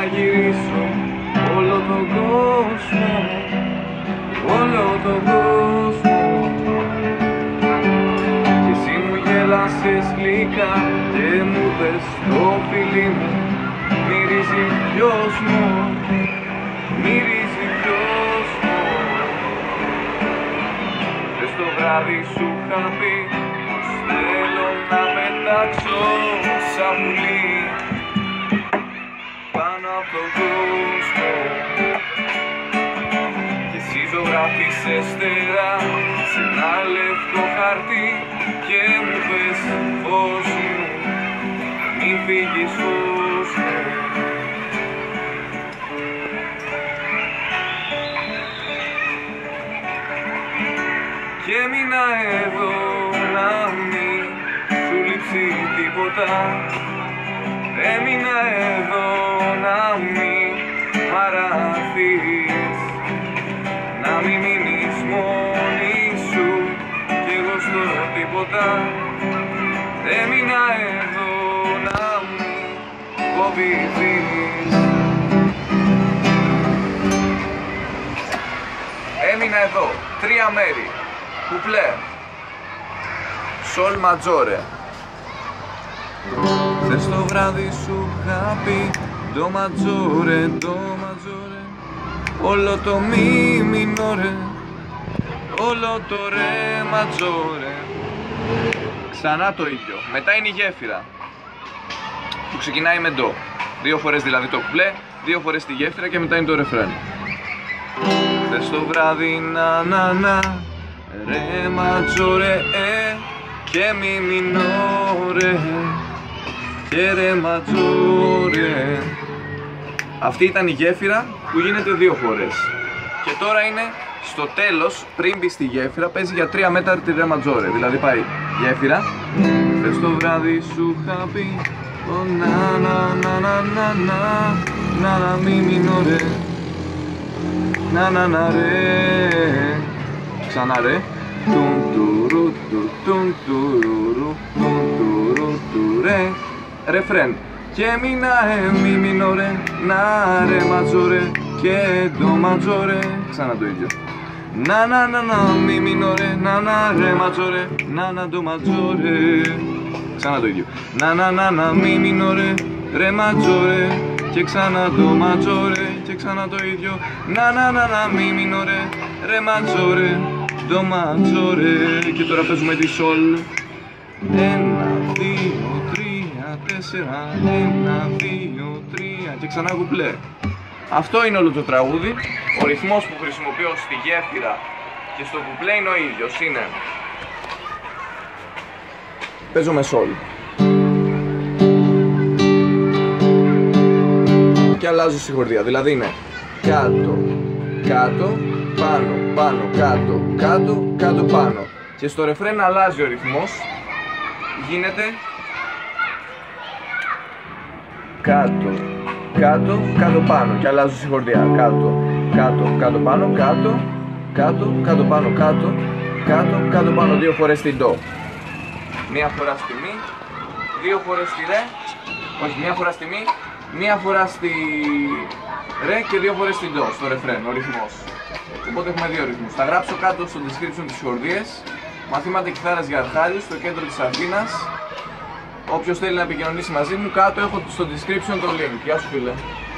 γυρίσω όλο τον κόσμο, όλο τον κόσμο. Κι εσύ μου γέλασες γλυκά και μου πες το φιλί μου μυρίζει ποιος μου, μυρίζει ποιος μου. Χθες το βράδυ σου είχα πει πως θέλω να πετάξω σαν πουλί πάνω από τον κόσμο. Και εσύ ζωγράφισες στερά σε ένα λευκό χαρτί και μου πες φως μου, μη φύγεις φως μου. Και έμεινα εδώ να μην σου λείψει τίποτα. Έμεινα εδώ να μην παραθείς, να μην μείνεις μόνη σου κι εγώ στο τίποτα. Έμεινα εδώ να μην φοβηθείς. Έμεινα εδώ, 3 μέρη. Κουπλέ, σολ ματζόρε. Χθες το βράδυ σου είχα πει ντο ματζόρε, ντο ματζόρε. Όλο το μη μινόρε, όλο το ρε ματζόρε. Ξανά το ίδιο. Μετά είναι η γέφυρα που ξεκινάει με ντο. 2 φορές δηλαδή το κουπλέ, 2 φορές τη γέφυρα και μετά είναι το ρεφρέν. Χθες το βράδυ να να να ρε ματζόρε και μη μινόρε και ρε ματζόρε. Αυτή ήταν η γέφυρα που γίνεται 2 φορές. Και τώρα είναι στο τέλος, πριν μπει στη γέφυρα, παίζει για 3 μέτρα τη ρε ματζόρε. Δηλαδή πάει γέφυρα. Χθες το βράδυ σου είχα πει να να να να να να να να μη μινόρε να να να ρε. Ξανά ρε. Τουν τουρου του τουν τουρου τουν τουρου του ρε. Ρεφρέν. Και έμεινα μη μινόρε να ρε ματζόρε και το ματζόρε. Ξανά το ίδιο. Να να να να μη μινόρε να να ρε ματζόρε να να το ματζόρε. Ξανά το ίδιο. Να να να να μη μινόρε ρε ματζόρε και ξανά το ματζόρε και ξανά το ίδιο. Να να να να μη μινόρε ρε ματζόρε το ματζόρε. Και τώρα παίζουμε τη σολ. 1, 2, 3, 4. 1, 2, 3 και ξανά κουπλέ. Αυτό είναι όλο το τραγούδι. Ο ρυθμός που χρησιμοποιώ στη γέφυρα και στο κουπλέ είναι ο ίδιος. Είναι παίζω με σολ και αλλάζω συγχορδία. Δηλαδή είναι κάτω, κάτω, πάνω, πάνω, κάτω, κάτω, κάτω, πάνω. Και στο ρεφρέν αλλάζει ο ρυθμός. Γίνεται κάτω, κάτω, κάτω, πάνω. Και αλλάζω συγχορδία. Κάτω, κάτω, κάτω, πάνω, κάτω, κάτω, κάτω, πάνω, κάτω, κάτω, κάτω, πάνω. 2 φορές στην ντο. 1 φορά στη μη, 2 φορές στη ρε. Όχι, 1 φορά στη μη, 1 φορά στη ρε και 2 φορές στην ντο, στο ρεφρέν, ο ρυθμός. Οπότε έχουμε 2 ρυθμούς. Θα γράψω κάτω στο description τις χορδίες. Μαθήματα κιθάρας για αρχάριους στο κέντρο της Αθήνας. Όποιος θέλει να επικοινωνήσει μαζί μου, κάτω έχω στο description το link. Γεια σου φίλε.